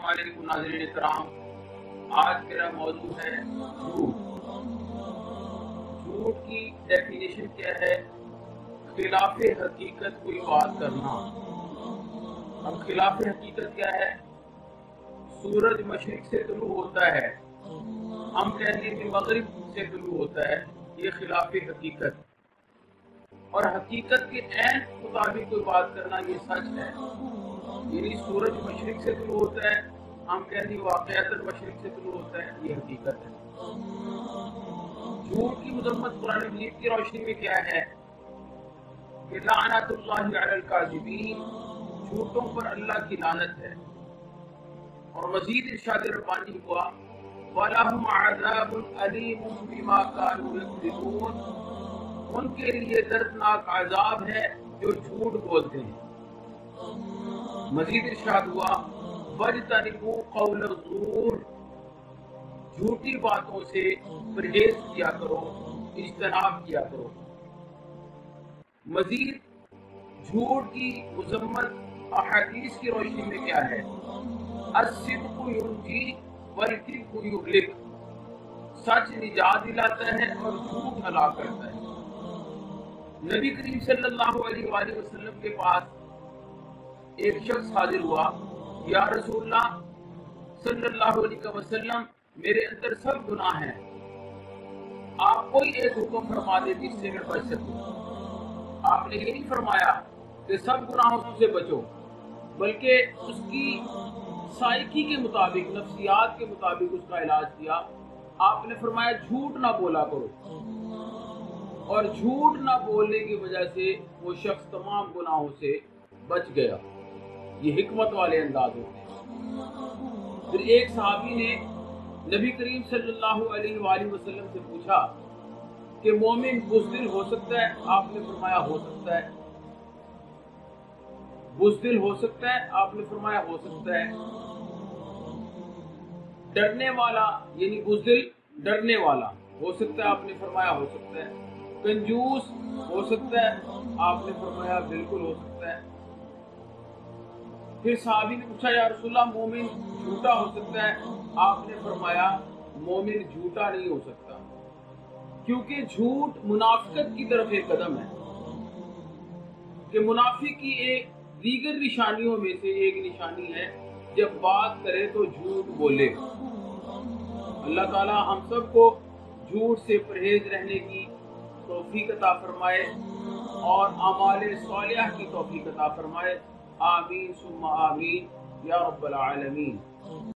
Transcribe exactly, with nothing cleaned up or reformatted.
अस्सलामुअलैकुम नाज़रीन इकराम, आज मेरा मौजू है झूठ। झूठ की डेफिनेशन क्या है? खिलाफे हकीकत कोई बात करना। अब खिलाफे हकीकत क्या है? सूरज मशरिक से तुलू होता है, हम कहते हैं कि मगरिब से तुलू होता है, ये खिलाफे हकीकत। और हकीकत के ऐन मुताबिक कोई बात करना ये सच है। यानी सूरज मशरिक से तुलू होता है, हम कहते हैं वाक़यातन मशरिक से तुलू होता है, ये हकीकत है। झूठ की मज़म्मत कुरान मजीद की रोशनी में क्या है कि लानतुल्लाहि अलल काज़िबीन, झूठों पर अल्लाह की लानत है। और मजीद इरशाद रब्बानी हुआ वलहुम अज़ाबुन अलीमुन बिमा कानू यक्ज़िबून, उनके लिए दर्दनाक अज़ाब है जो झूठ बोलते हैं। मजीद इरशाद हुआ वज्तनिबू क़ौल ज़ूर, झूठी बातों से परहेज किया करो, इज्तनाब किया करो। मजीद झूठ की मज़म्मत अहादीस की रोशनी में क्या है? अस्सिद्क़ु युंजी वल-किज़्बु युहलिक, सच निजात दिलाता है और झूठ हलाक करता है। नबी करीम सल्लल्लाहु अलैहि वसल्लम के पास एक शख्स हाजिर हुआ, या रसूलल्लाह सल्लल्लाहु अलैहि वसल्लम, मेरे अंदर सब गुनाह हैं, आप कोई एक हुक्म फरमा दे जिससे मैं बच सकूं। आपने ये नहीं फरमाया कि सब गुनाहों से बचो, बल्कि उसकी साइकी के मुताबिक, नफ्सियात के मुताबिक उसका इलाज किया। आपने फरमाया झूठ ना बोला करो, और झूठ ना बोलने की वजह से वो शख्स तमाम गुनाहों से बच गया। ये हिकमत वाले अंदाज होते हैं। फिर एक सहाबी ने नबी करीम सल्लल्लाहु अलैहि वसल्लम से पूछा कि मोमिन बुज़दिल हो सकता है? आपने फरमाया हो सकता है। बुज़दिल हो सकता है? आपने फरमाया हो सकता है। डरने वाला यानी बुज़दिल डरने वाला हो सकता है? आपने फरमाया हो सकता है। कंजूस हो सकता है? आपने फरमाया बिल्कुल हो सकता है। फिर सहाबी ने पूछा या रसूलल्लाह मोमिन झूठा हो सकता है? आपने फरमाया मोमिन झूठा नहीं हो सकता, क्योंकि झूठ मुनाफिकत की तरफ एक कदम है। कि मुनाफिक की एक दीगर निशानियों में से एक निशानी है जब बात करे तो झूठ बोले। अल्लाह ताला हम सबको झूठ से परहेज रहने की तौफीक अता फरमाए और अमाले सालिहा की तौफीक अता फरमाए। आमीन सुम्मा आमीन या रब्बल आलमीन।